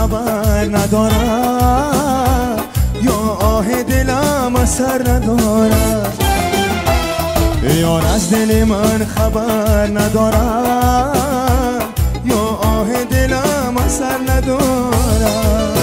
خبر ندارد یا آه دلم اثر ندارد یار از دل من خبر ندارد یا آه دلم اثر ندارد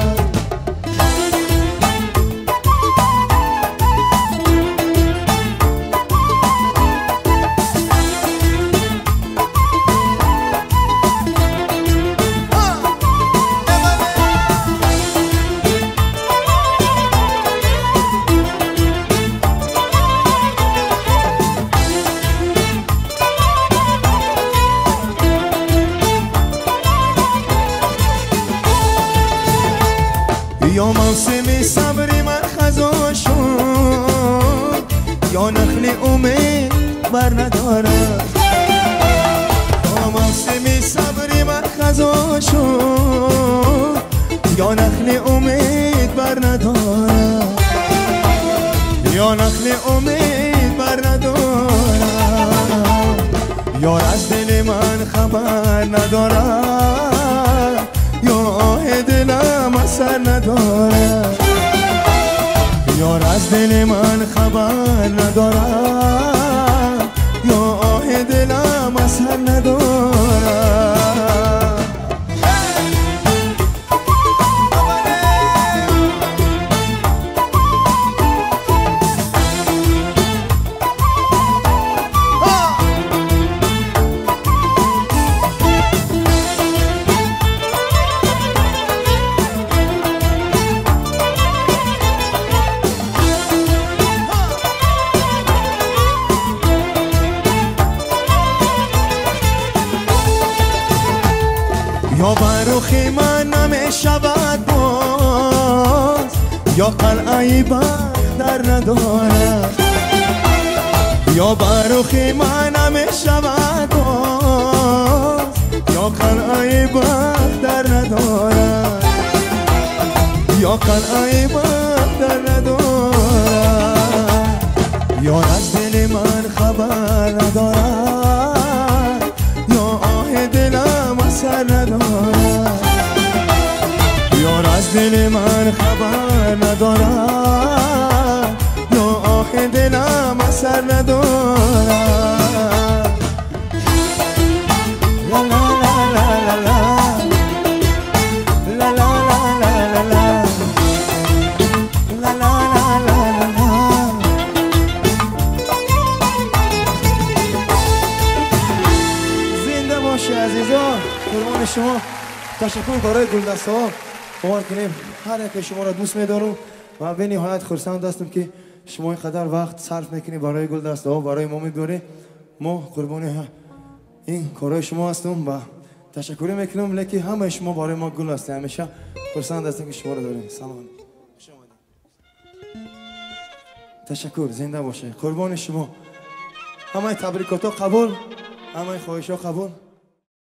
یا موسم صبر من خزا شد یا نخل امید بر ندارد یا موسم صبر من خزا شد یا نخل امید بر ندارد یا نخل امید بر ندارد یار از دل من خبر ندارد یا آه دلم اثر ندارد یار از دل من خبر ندارد یا آه دلم اثر ندارد یا برخ من نمی شود باز یا قلعه بخت در ندارد یا برخ من نمی شود باز یا قلعه بخت در ندارد یا قلعه بخت در ندارد یار از دل من خبر ندارد یا آه دلم اثر ندارد یار از دل من خبر ندارد یا آه دلم اثر ندارد لا لا لا لا لا لا لا لا لا لا لا زنده باشه عزیزان قربان شما تشکر برای گلدسته ها باور کنیم هر یک شما را دوست می‌دارم و به نهایت خرسند هستم که شما اینقدر وقت صرف میکنید برای گلدسته ها برای ما می‌دارید ما قربان این کارهای شما هستم و تشکر میکنم لکی همه شما برای ما گل هستید همیشه خرسند هستم که شما را داریم سلام تشکر زنده باشه قربان شما همه تبریکات ها قبول همه خواهش ها قبول